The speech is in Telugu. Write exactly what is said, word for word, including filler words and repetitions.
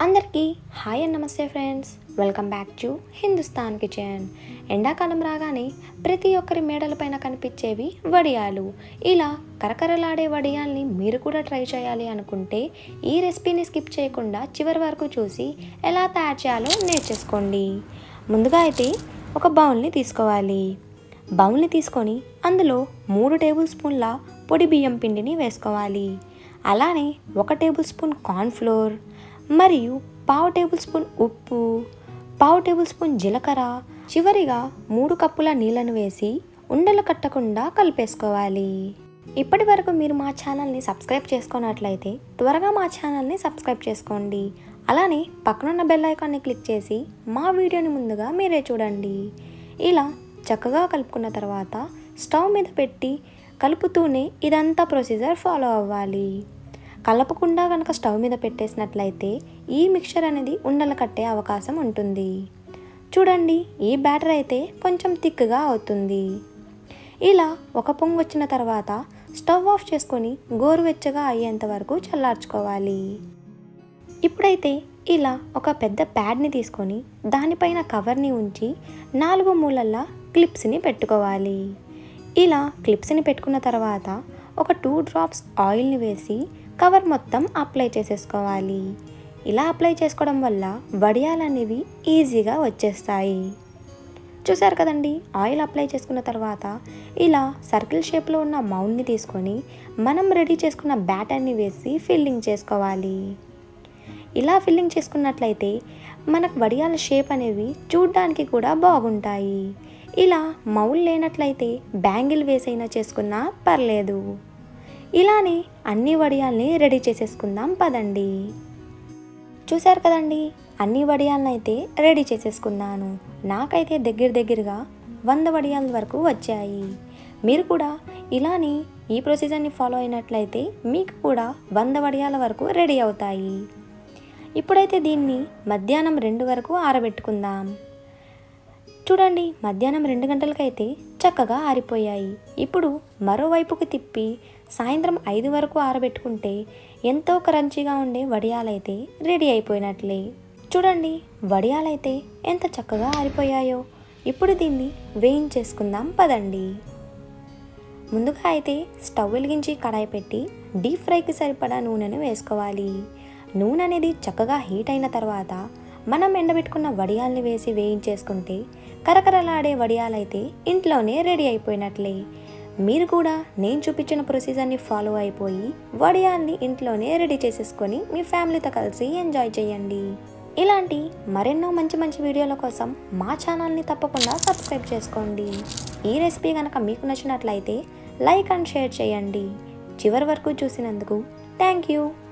అందరికీ హాయ్ అండ్ నమస్తే friends, welcome back to Hindustan kitchen. ఎండాకాలం రాగానే ప్రతి ఒక్కరి మేడలపైన కనిపించేవి వడియాలు. ఇలా కరకరలాడే వడియాల్ని మీరు కూడా ట్రై చేయాలి అనుకుంటే ఈ రెసిపీని స్కిప్ చేయకుండా చివరి వరకు చూసి ఎలా తయారు చేయాలో నేర్చేసుకోండి. ముందుగా అయితే ఒక బౌల్ని తీసుకోవాలి. బౌల్ని తీసుకొని అందులో మూడు టేబుల్ స్పూన్ల పొడి బియ్యం పిండిని వేసుకోవాలి. అలానే ఒక టేబుల్ స్పూన్ కార్న్ఫ్లోర్ మరియు పావు టేబుల్ స్పూన్ ఉప్పు, పావు టేబుల్ స్పూన్ జీలకర్ర, చివరిగా మూడు కప్పుల నీళ్ళను వేసి ఉండలు కట్టకుండా కలిపేసుకోవాలి. ఇప్పటి వరకు మీరు మా ఛానల్ని సబ్స్క్రైబ్ చేసుకున్నట్లయితే త్వరగా మా ఛానల్ని సబ్స్క్రైబ్ చేసుకోండి. అలానే పక్కనున్న బెల్ ఐకాన్ని క్లిక్ చేసి మా వీడియోని ముందుగా మీరే చూడండి. ఇలా చక్కగా కలుపుకున్న తర్వాత స్టవ్ మీద పెట్టి కలుపుతూనే ఇదంతా ప్రొసీజర్ ఫాలో అవ్వాలి. కలపకుండా కనుక స్టవ్ మీద పెట్టేసినట్లయితే ఈ మిక్చర్ అనేది ఉండలు కట్టే అవకాశం ఉంటుంది. చూడండి, ఈ బ్యాటర్ అయితే కొంచెం థిక్గా అవుతుంది. ఇలా ఒక పొంగు వచ్చిన తర్వాత స్టవ్ ఆఫ్ చేసుకొని గోరువెచ్చగా అయ్యేంత వరకు చల్లార్చుకోవాలి. ఇప్పుడైతే ఇలా ఒక పెద్ద ప్యాడ్ని తీసుకొని దానిపైన కవర్ని ఉంచి నాలుగు మూలల్లో క్లిప్స్ని పెట్టుకోవాలి. ఇలా క్లిప్స్ని పెట్టుకున్న తర్వాత ఒక టూ డ్రాప్స్ ఆయిల్ని వేసి కవర్ మొత్తం అప్లై చేసేసుకోవాలి. ఇలా అప్లై చేసుకోవడం వల్ల వడియాలు అనేవి ఈజీగా వచ్చేస్తాయి. చూసారు కదండి, ఆయిల్ అప్లై చేసుకున్న తర్వాత ఇలా సర్కిల్ షేప్లో ఉన్న మౌల్డ్ని తీసుకొని మనం రెడీ చేసుకున్న బ్యాటర్ని వేసి ఫిల్లింగ్ చేసుకోవాలి. ఇలా ఫిల్లింగ్ చేసుకున్నట్లయితే మనకు వడియాల షేప్ అనేవి చూడ్డానికి కూడా బాగుంటాయి. ఇలా మౌల్ లేనట్లయితే బ్యాంగిల్ వేసైనా చేసుకున్నా పర్లేదు. ఇలానే అన్ని వడియాల్ని రెడీ చేసేసుకుందాం పదండి. చూసారు కదండి, అన్ని వడియాలను అయితే రెడీ చేసేసుకున్నాను. నాకైతే దగ్గర దగ్గరగా వంద వడియాల వరకు వచ్చాయి. మీరు కూడా ఇలానే ఈ ప్రొసీజర్ని ఫాలో అయినట్లయితే మీకు కూడా వంద వడియాల వరకు రెడీ అవుతాయి. ఇప్పుడైతే దీన్ని మధ్యాహ్నం రెండు వరకు ఆరబెట్టుకుందాం. చూడండి, మధ్యాహ్నం రెండు గంటలకైతే చక్కగా ఆరిపోయాయి. ఇప్పుడు మరోవైపుకి తిప్పి సాయంత్రం ఐదు వరకు ఆరబెట్టుకుంటే ఎంతో క్రంచీగా ఉండే వడియాలైతే రెడీ అయిపోయినట్లే. చూడండి, వడియాలైతే ఎంత చక్కగా ఆరిపోయాయో. ఇప్పుడు దీన్ని వేయించేసుకుందాం పదండి. ముందుగా అయితే స్టవ్ వెలిగించి కడాయి పెట్టి డీప్ ఫ్రైకి సరిపడా నూనెను వేసుకోవాలి. నూనె అనేది చక్కగా హీట్ అయిన తర్వాత మనం ఎండబెట్టుకున్న వడియాల్ని వేసి వేయించేసుకుంటే కరకరలాడే వడియాలైతే ఇంట్లోనే రెడీ అయిపోయినట్లే. మీరు కూడా నేను చూపించిన ప్రొసీజర్ని ఫాలో అయిపోయి వడియాల్ని ఇంట్లోనే రెడీ చేసేసుకొని మీ ఫ్యామిలీతో కలిసి ఎంజాయ్ చేయండి. ఇలాంటి మరెన్నో మంచి మంచి వీడియోల కోసం మా ఛానల్ని తప్పకుండా సబ్స్క్రైబ్ చేసుకోండి. ఈ రెసిపీ కనుక మీకు నచ్చినట్లయితే లైక్ అండ్ షేర్ చేయండి. చివరి వరకు చూసినందుకు థ్యాంక్ యూ.